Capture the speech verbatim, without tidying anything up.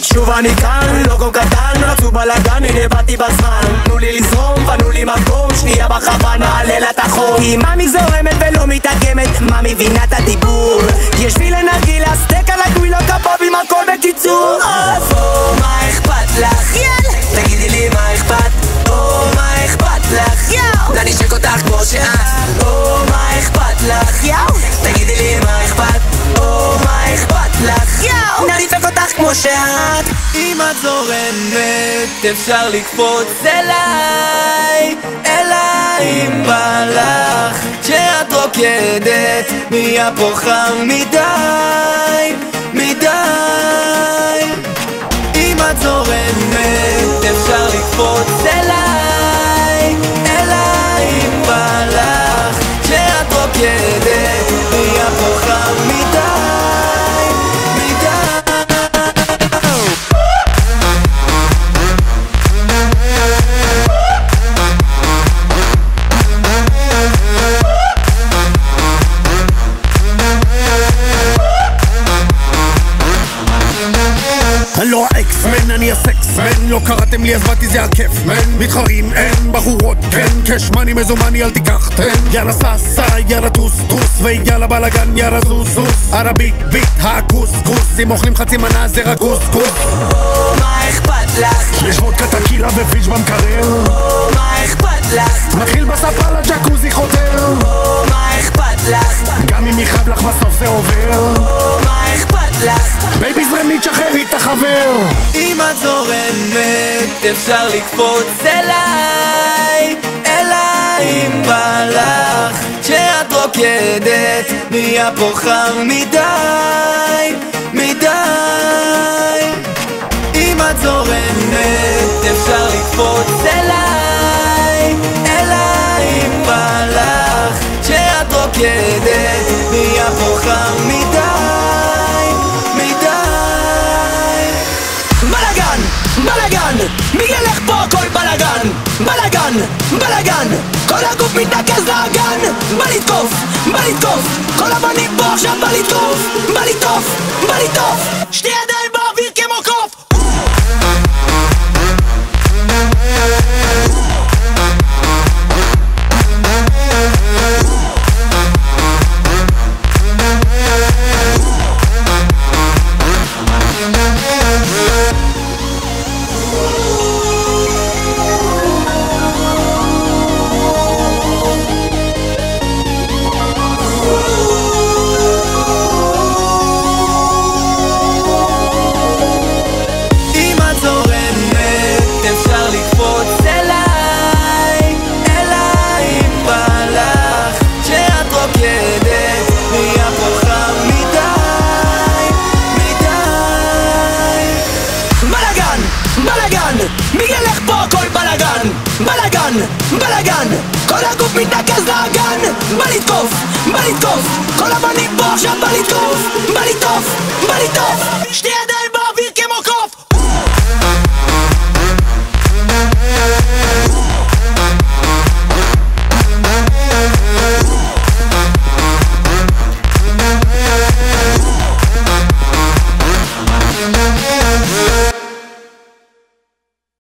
שוב אני כאן, לוגו קטן, רצו בלגן, הנה באתי בזמן. תנו לי לזרום, פנו לי מקום, שנייה בכוונה, לילת החום. כי מאמי זורמת ולא מתעגמת, מה מבינה את הדיבור? יש לי לנרגילה, סטייק על הגבילות כפוב עם הכל בקיצור. או מה אכפת לך? יאללה תגידי לי מה אכפת? או מה אכפת לך? יאו אני נשק אותך כמו שאת. או מה אכפת לך? יאו תגידי לי מה אכפת? או מה אכפת לך? יאו אני נדפק אותך כמו שאת. אם את זורמת אפשר לקפוץ אליי, אליי אם בא לך. כשאת רוקדת נהיה פה חם מדי, מדי. אם את זורמת אפשר לקפוץ אליי, אליי אם בא לך. כשאת רוקדת נהיה פה חם מדי, מדי. אני לא האקסמן, אני הסקסמן. לא קראתם לי אז באתי זה הכיף מן. מתחרים אין, בחורות כן. קש מני מזומני אל תיקח תן. יאללה ססה, יאללה טוס טוס, ויאללה בלגן, יאללה זוז זוז. על הביט ביט, הקוסקוס. אם אוכלים חצי מנה זה רק קוסקוס. או מה אכפת לך? יש וודקה טקילה ופיץ' במקרר. או מה אכפת לך? מתחיל בספה לג'קוזי חותר. או מה אכפת לך? גם אם יכאב לך בסוף זה עובר. או מה אכפת לך? בייבי זרמית שחררי את החבר. אם את זורמת אפשר לקפוץ אליי, אליי אם בא לך. כשאת רוקדת נהיה פה חם מדי, מדי. אם את זורמת אפשר לקפוץ אליי, אליי אם בא לך. כשאת רוקדת נהיה פה חם מדי, מדי. בלגן, בלגן, מי ילך פה הכל בלגן? בלגן, בלגן, כל הגוף מתנקז לאגן. בא לתקוף, בא לתקוף, כל הבנים פה עכשיו בא לתקוף. בא לטוף, בא לטוף, שתי ידיים באוויר כמו קוף. מי ילך פה הכל בלגן? בלגן, בלגן, כל הגוף מתנקז לאגן. בא לתקוף, בא לתקוף, כל הבנים פה עכשיו בא לתקוף. בא לטוף, בא לטוף, שתי